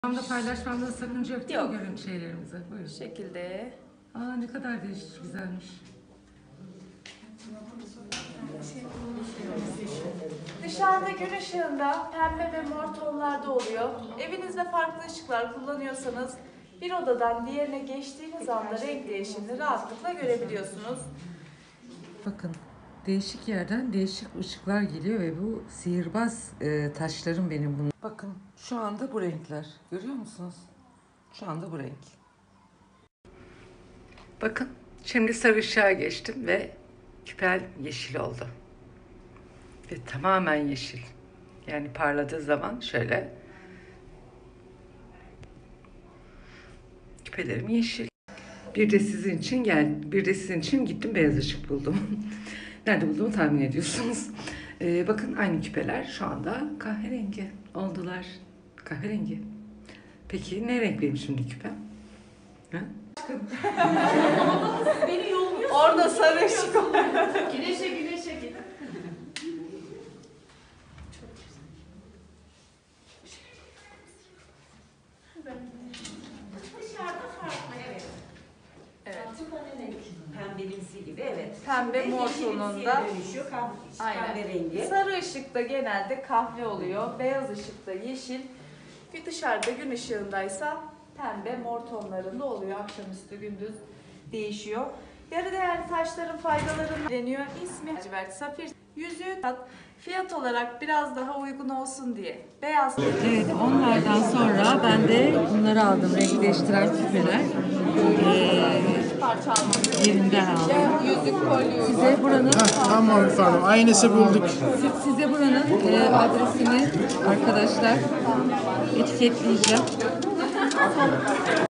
Programda paylaşmamda sakınca yok değil mi Yok. görün şeylerimizi? Buyurun. Bu şekilde. Aa ne kadar değişik, güzelmiş. Dışarıda gün ışığında pembe ve mor tonlarda oluyor. Evinizde farklı ışıklar kullanıyorsanız bir odadan diğerine geçtiğiniz anda renk değişimini rahatlıkla görebiliyorsunuz. Bakın değişik yerden değişik ışıklar geliyor ve bu sihirbaz taşlarım benim bunlar. Bakın şu anda bu renkler. Görüyor musunuz? Şu anda bu renk. Bakın şimdi sarı ışığa geçtim ve küpel yeşil oldu. Ve tamamen yeşil. Yani parladığı zaman şöyle. Küpelerim yeşil. Bir de sizin için gittim beyaz ışık buldum. Nerede bulduğumu tahmin ediyorsunuz. Bakın aynı küpeler şu anda kahverengi oldular. Kahverengi. Peki ne renk benim şimdi küpem? Ha? Beni yolluyorsun. Orada sarı ışık oluyor. Güneşe gidin. Dışarıda farklı, evet. Evet. Pembelimsi gibi, evet. Pembe mor tonunda. Dönüşüyor, Aynen. kahverengi. Sarı ışıkta genelde kahve oluyor. Beyaz ışıkta yeşil. Bir dışarıda gün ışığındaysa pembe mor tonlarında oluyor. Akşamüstü gündüz değişiyor. Yarı değerli taşların faydalarını deniyor. İsmi lacivert safir. Yüzüğü fiyat olarak biraz daha uygun olsun diye. Beyaz. Evet, onlardan sonra ben de bunları aldım. Renk değiştiren küpeler. Parça almak. Yerinden aldım. Yüzük kolye. Size buranın Tamam efendim, aynısı bulduk. size buranın adresini arkadaşlar etiketleyeceğim.